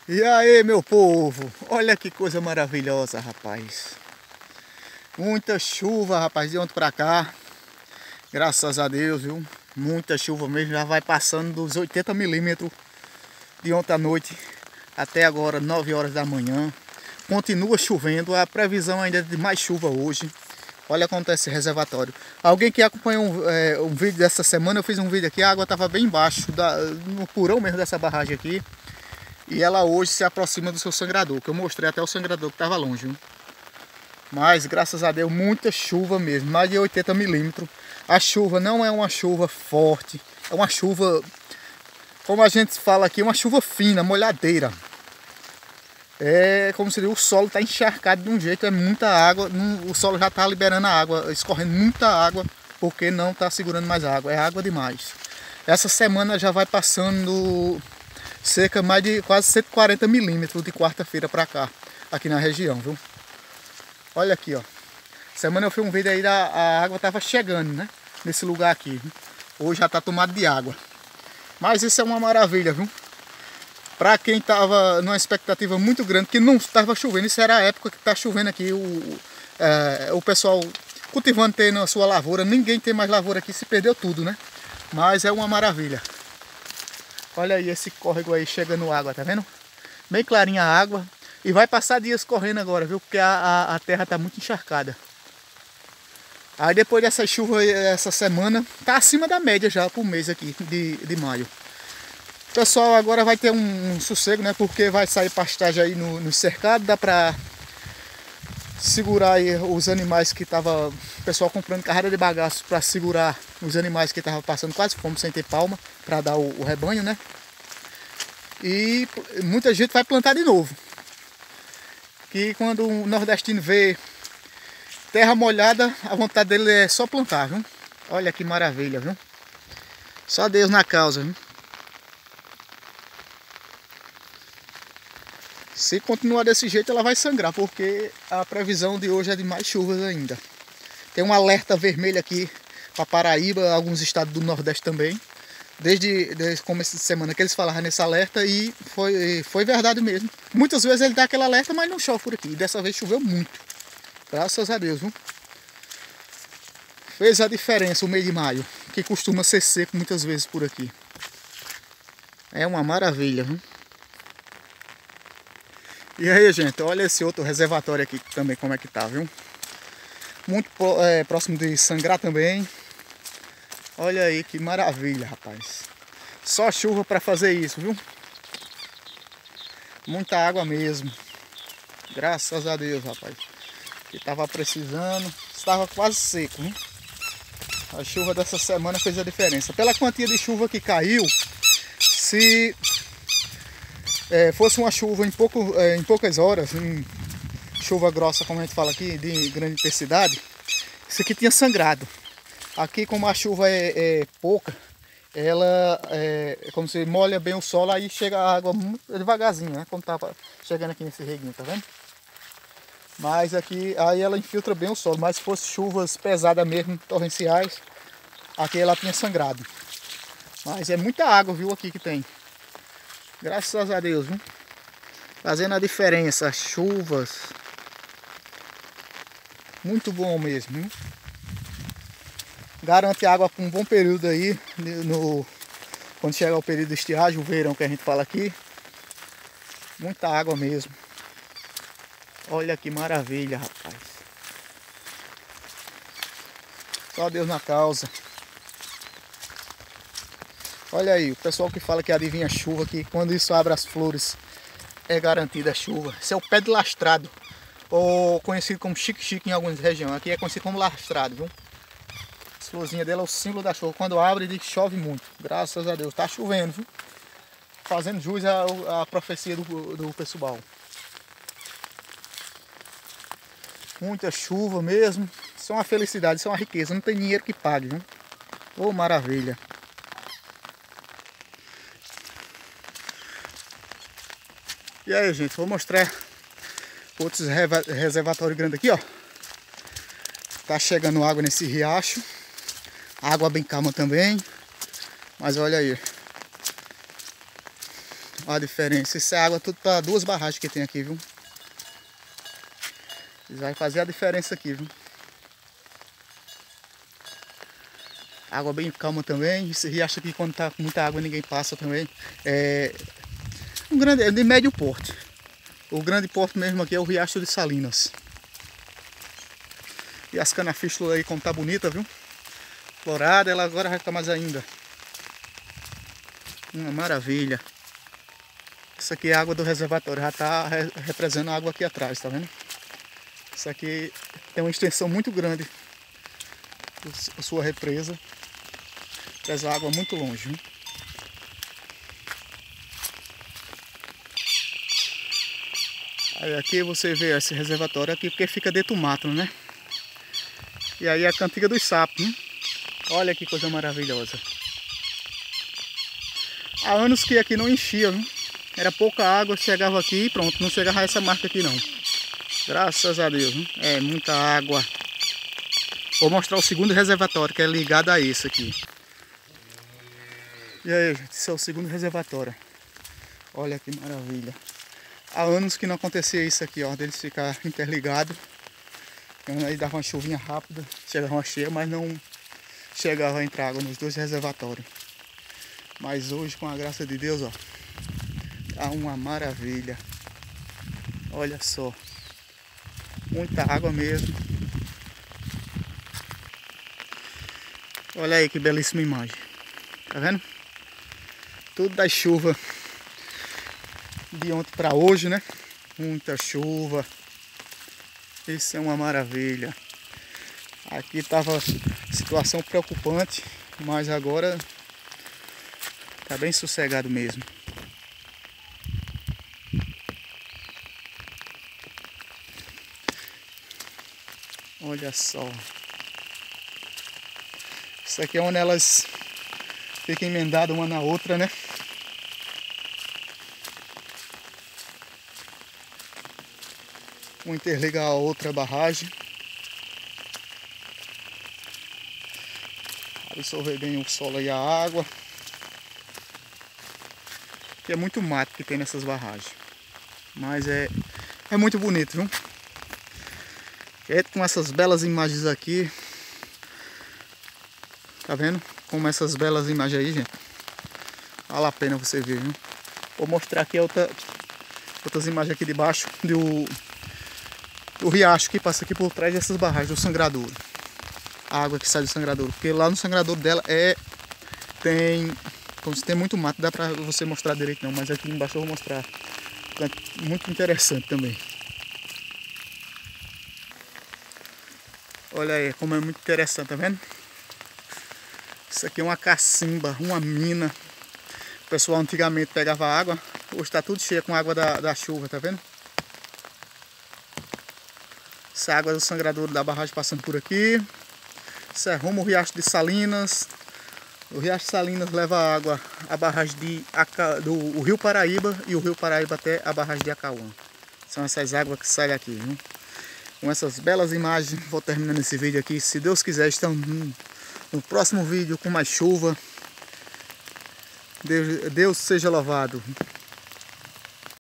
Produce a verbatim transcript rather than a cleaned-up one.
E aí, meu povo, olha que coisa maravilhosa, rapaz. Muita chuva, rapaz, de ontem pra cá. Graças a Deus, viu? Muita chuva mesmo, já vai passando dos oitenta milímetros de ontem à noite até agora, nove horas da manhã. Continua chovendo, a previsão ainda é de mais chuva hoje. Olha como está esse reservatório. Alguém que acompanhou um, é, um vídeo dessa semana, eu fiz um vídeo aqui, a água estava bem embaixo, da, no porão mesmo dessa barragem aqui. E ela hoje se aproxima do seu sangrador, que eu mostrei até o sangrador que estava longe, viu? Mas graças a Deus, muita chuva mesmo, mais de oitenta milímetros. A chuva não é uma chuva forte, é uma chuva, como a gente fala aqui, uma chuva fina, molhadeira. É como se o solo está encharcado de um jeito, é muita água, o solo já está liberando a água, escorrendo muita água, porque não está segurando mais água, é água demais. Essa semana já vai passando cerca mais de quase cento e quarenta milímetros de quarta-feira para cá, aqui na região, viu? Olha aqui, ó. Semana eu fiz um vídeo aí, da a água estava chegando, né? Nesse lugar aqui, viu? Hoje já está tomado de água. Mas isso é uma maravilha, viu? Para quem estava numa expectativa muito grande, que não estava chovendo, isso era a época que está chovendo aqui, o, é, o pessoal cultivando, tendo a sua lavoura, ninguém tem mais lavoura aqui, se perdeu tudo, né? Mas é uma maravilha. Olha aí esse córrego aí chegando água, tá vendo? Bem clarinha a água. E vai passar dias correndo agora, viu? Porque a, a, a terra tá muito encharcada. Aí depois dessa chuva essa semana, tá acima da média já por mês aqui de, de maio. O pessoal agora vai ter um, um sossego, né? Porque vai sair pastagem aí no, no cercado, dá pra segurar aí os animais que tava, o pessoal comprando carrada de bagaço para segurar os animais que estavam passando quase fome sem ter palma, para dar o, o rebanho, né? E muita gente vai plantar de novo. Que quando o nordestino vê terra molhada, a vontade dele é só plantar, viu? Olha que maravilha, viu? Só Deus na causa, viu? Se continuar desse jeito, ela vai sangrar, porque a previsão de hoje é de mais chuvas ainda. Tem um alerta vermelho aqui para Paraíba, alguns estados do Nordeste também. Desde, desde começo de semana que eles falaram nesse alerta e foi, foi verdade mesmo. Muitas vezes ele dá aquele alerta, mas não chove por aqui. E dessa vez choveu muito. Graças a Deus, viu? Fez a diferença o mês de maio, que costuma ser seco muitas vezes por aqui. É uma maravilha, viu? E aí, gente, olha esse outro reservatório aqui também, como é que tá, viu? Muito é, próximo de sangrar também. Olha aí que maravilha, rapaz. Só chuva para fazer isso, viu? Muita água mesmo. Graças a Deus, rapaz. Que tava precisando. Estava quase seco, hein? A chuva dessa semana fez a diferença. Pela quantia de chuva que caiu, se é, fosse uma chuva em, pouco, é, em poucas horas, em chuva grossa, como a gente fala aqui, de grande intensidade, isso aqui tinha sangrado. Aqui, como a chuva é, é pouca, ela é, é como se molha bem o solo, aí chega a água muito devagarzinho, né? Como tava chegando aqui nesse reguinho, tá vendo? Mas aqui, aí ela infiltra bem o solo, mas se fosse chuvas pesadas mesmo, torrenciais, aqui ela tinha sangrado. Mas é muita água, viu, aqui que tem. Graças a Deus, viu? Fazendo a diferença, as chuvas. Muito bom mesmo, viu? Garante água por um bom período aí, no, quando chegar o período de estiagem, o verão que a gente fala aqui. Muita água mesmo. Olha que maravilha, rapaz. Só Deus na causa. Olha aí, o pessoal que fala que adivinha chuva, que quando isso abre as flores é garantida a chuva. Esse é o pé de lastrado, ou conhecido como chique-chique em algumas regiões. Aqui é conhecido como lastrado, viu? A florzinha dela é o símbolo da chuva. Quando abre, ele chove muito. Graças a Deus. Tá chovendo, viu? Fazendo jus à, à profecia do, do pessoal. Muita chuva mesmo. Isso é uma felicidade, isso é uma riqueza. Não tem dinheiro que pague, viu? Ô, maravilha. E aí, gente, vou mostrar outros reservatórios grandes aqui, ó. Tá chegando água nesse riacho. Água bem calma também. Mas olha aí. Olha a diferença. Isso é água tudo para duas barragens que tem aqui, viu? Isso vai fazer a diferença aqui, viu? Água bem calma também. Esse riacho aqui, quando tá com muita água, ninguém passa também. É um grande, é de médio porte. O grande porte mesmo aqui é o Riacho de Salinas. E as canafístulas aí como tá bonita, viu? Florada, ela agora vai ficar mais ainda. Uma maravilha. Isso aqui é a água do reservatório, já tá represando a água aqui atrás, tá vendo? Isso aqui tem uma extensão muito grande, a sua represa. Traz a água muito longe, viu? Aí aqui você vê esse reservatório aqui, porque fica dentro do mato, né? E aí a cantiga dos sapos, hein? Olha que coisa maravilhosa. Há anos que aqui não enchia, viu? Era pouca água, chegava aqui e pronto, não chegava a essa marca aqui não. Graças a Deus, viu? É muita água. Vou mostrar o segundo reservatório, que é ligado a esse aqui. E aí, gente, esse é o segundo reservatório. Olha que maravilha. Há anos que não acontecia isso aqui, ó, deles ficar interligado. Aí dava uma chuvinha rápida, chegava uma cheia, mas não chegava a entrar água nos dois reservatórios. Mas hoje, com a graça de Deus, ó, tá uma maravilha. Olha só, muita água mesmo. Olha aí que belíssima imagem, tá vendo? Tudo da chuva de ontem para hoje, né? Muita chuva. Isso é uma maravilha. Aqui estava situação preocupante, mas agora tá bem sossegado mesmo. Olha só. Isso aqui é onde elas ficam emendadas uma na outra, né? Uma interliga a outra barragem. Absorver bem o solo e a água. Que é muito mato que tem nessas barragens. Mas é, é muito bonito, viu? É com essas belas imagens aqui. Tá vendo? Como essas belas imagens aí, gente. Vale a pena você ver, viu? Vou mostrar aqui outra, outras imagens aqui de baixo do, do riacho que passa aqui por trás dessas barragens do sangradouro. A água que sai do sangradouro. Porque lá no sangradouro dela é... Tem... Como se tem muito mato, dá pra você mostrar direito não. Mas aqui embaixo eu vou mostrar. Muito interessante também. Olha aí como é muito interessante, tá vendo? Isso aqui é uma cacimba, uma mina. O pessoal antigamente pegava água. Hoje está tudo cheio com água da, da chuva, tá vendo? Essa água do sangradouro da barragem passando por aqui. Isso é rumo ao Riacho de Salinas. O Riacho de Salinas leva água à barragem de Aca... do o Rio Paraíba e o Rio Paraíba até a barragem de Acauã. São essas águas que saem daqui, viu? Com essas belas imagens, vou terminando esse vídeo aqui. Se Deus quiser, estamos no próximo vídeo com mais chuva. Deus, Deus seja louvado.